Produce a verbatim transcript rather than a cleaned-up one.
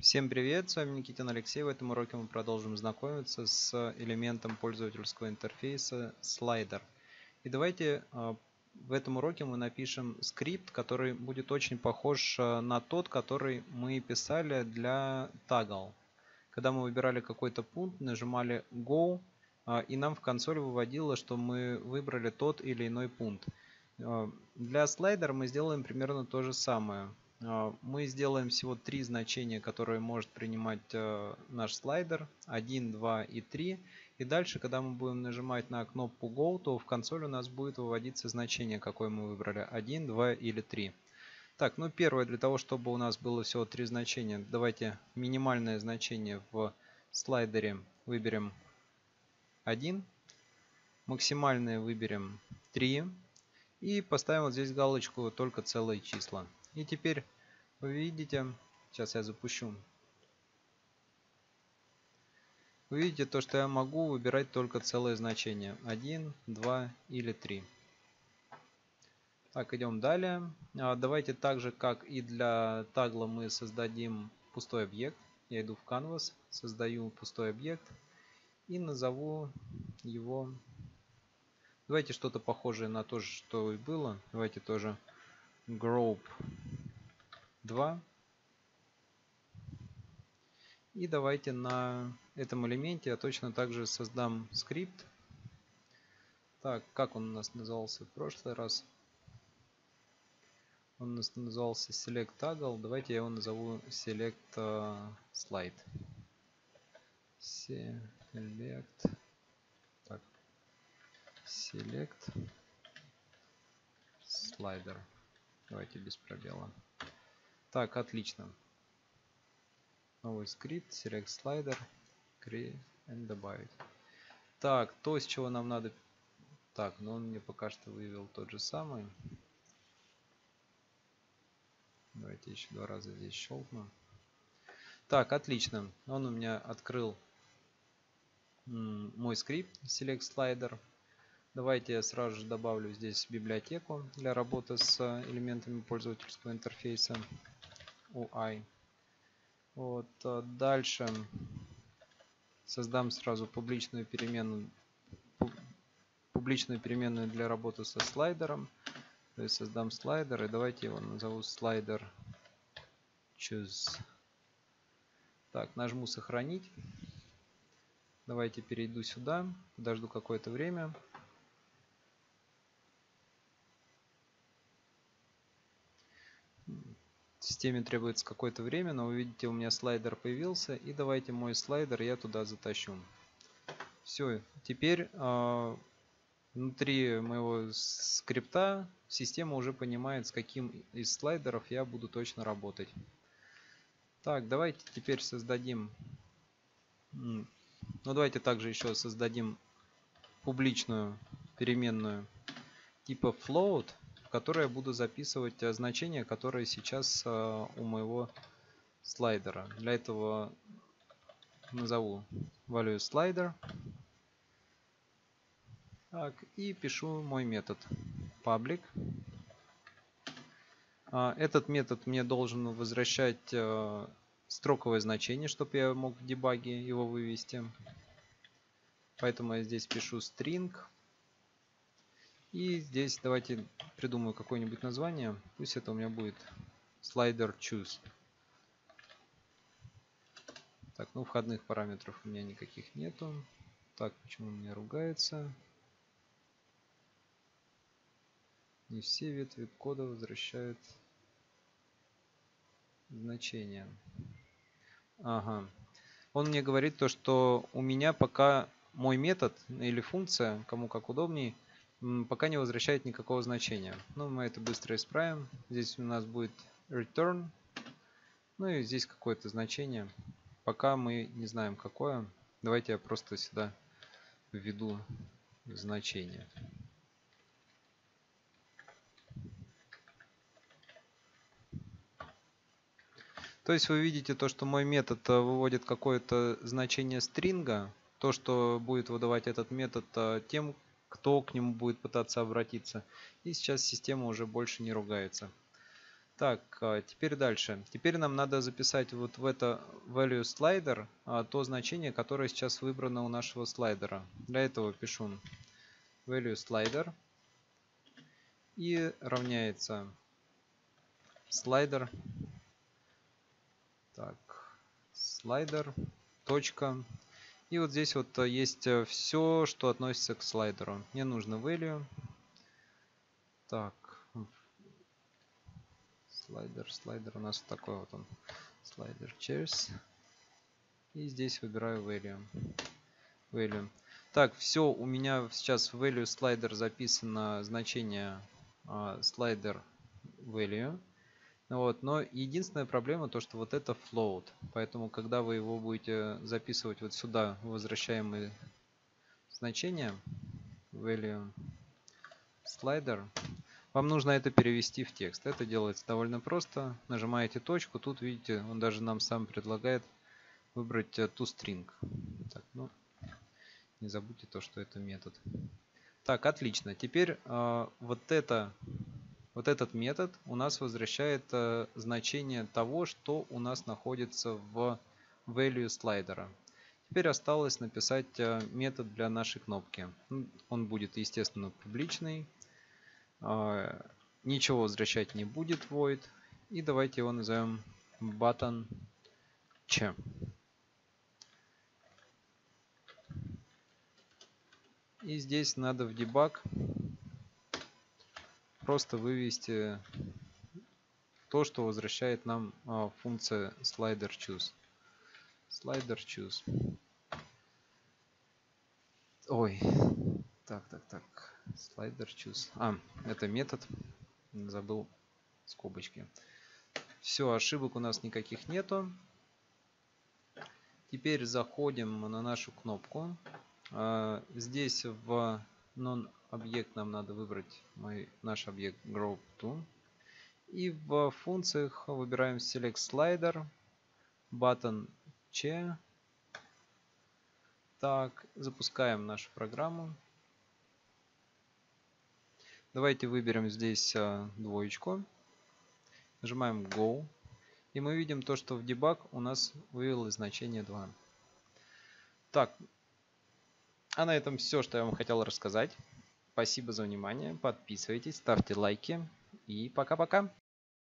Всем привет, с вами Никитин Алексей. В этом уроке мы продолжим знакомиться с элементом пользовательского интерфейса слайдер. И давайте э, в этом уроке мы напишем скрипт, который будет очень похож э, на тот, который мы писали для toggle. Когда мы выбирали какой-то пункт, нажимали Go, э, и нам в консоли выводило, что мы выбрали тот или иной пункт. Э, для слайдера мы сделаем примерно то же самое. Мы сделаем всего три значения, которые может принимать э, наш слайдер. один, два и три. И дальше, когда мы будем нажимать на кнопку Go, то в консоли у нас будет выводиться значение, какое мы выбрали. один, два или три. Так, ну первое, для того, чтобы у нас было всего три значения, давайте минимальное значение в слайдере выберем один. Максимальное выберем три. И поставим вот здесь галочку «Только целые числа». И теперь вы видите, сейчас я запущу. Вы видите то, что я могу выбирать только целые значения. один, два или три. Так, идем далее. Давайте так же, как и для тагла, мы создадим пустой объект. Я иду в Canvas, создаю пустой объект и назову его... Давайте что-то похожее на то, что и было. Давайте тоже group два. И давайте на этом элементе я точно также создам скрипт. Так, как он у нас назывался в прошлый раз? Он у нас назывался select toggle. Давайте я его назову select uh, slide. Select. Так. Select slider. Давайте без пробела. Так, отлично. Новый скрипт, select slider, create and добавить. Так, то, с чего нам надо... Так, но он мне пока что вывел тот же самый. Давайте еще два раза здесь щелкну. Так, отлично. Он у меня открыл мой скрипт select slider. Давайте я сразу же добавлю здесь библиотеку для работы с элементами пользовательского интерфейса ю ай. Вот, дальше создам сразу публичную переменную, публичную переменную для работы со слайдером. То есть создам слайдер и давайте его назову слайдер choose. Так, нажму сохранить. Давайте перейду сюда, подожду какое-то время. Системе требуется какое-то время, но вы видите, у меня слайдер появился. И давайте мой слайдер я туда затащу. Все, теперь э, внутри моего скрипта система уже понимает, с каким из слайдеров я буду точно работать. Так, давайте теперь создадим... Ну, давайте также еще создадим публичную переменную типа float, в которой я буду записывать значения, которые сейчас у моего слайдера. Для этого назову value slider. Так, и пишу мой метод public. Этот метод мне должен возвращать строковое значение, чтобы я мог в дебаге его вывести. Поэтому я здесь пишу string. И здесь давайте придумаю какое-нибудь название. Пусть это у меня будет slider choose. Так, ну входных параметров у меня никаких нету. Так, почему у меня ругается? Не все ветви кода возвращают значения. Ага. Он мне говорит то, что у меня пока мой метод или функция, кому как удобней, пока не возвращает никакого значения. Ну, мы это быстро исправим. Здесь у нас будет return. Ну и здесь какое-то значение. Пока мы не знаем какое. Давайте я просто сюда введу значение. То есть вы видите то, что мой метод выводит какое-то значение стринга. То, что будет выдавать этот метод тем, кто к нему будет пытаться обратиться. И сейчас система уже больше не ругается. Так, а, теперь дальше. Теперь нам надо записать вот в это value slider а, то значение, которое сейчас выбрано у нашего слайдера. Для этого пишу value slider и равняется слайдер. Так, слайдер. Точка. И вот здесь вот есть все, что относится к слайдеру. Мне нужно value. Так, слайдер, слайдер у нас такой вот он. Слайдер chairs. И здесь выбираю value. value. Так, все, у меня сейчас в value slider записано значение uh, slider value. Вот, но единственная проблема то, что вот это float. Поэтому, когда вы его будете записывать вот сюда, возвращаемые значения, value slider, вам нужно это перевести в текст. Это делается довольно просто. Нажимаете точку. Тут, видите, он даже нам сам предлагает выбрать toString. Так, ну, не забудьте то, что это метод. Так, отлично. Теперь э, вот, это, вот этот метод у нас возвращает э, значение того, что у нас находится в value слайдера. Теперь осталось написать э, метод для нашей кнопки. Он будет, естественно, публичный. Ничего возвращать не будет void. И давайте его назовем button ч. И здесь надо в debug просто вывести то, что возвращает нам а, функция slider choose. Slider choose. Ой. Так, так, так. Slider choose. А, это метод. Забыл скобочки. Все, ошибок у нас никаких нету. Теперь заходим на нашу кнопку. Здесь в non-объект нам надо выбрать мой, наш объект group to. И в функциях выбираем select slider, button ч. Так, запускаем нашу программу. Давайте выберем здесь двоечку. Нажимаем Go. И мы видим то, что в debug у нас вывелось значение два. Так, а на этом все, что я вам хотел рассказать. Спасибо за внимание. Подписывайтесь, ставьте лайки. И пока-пока.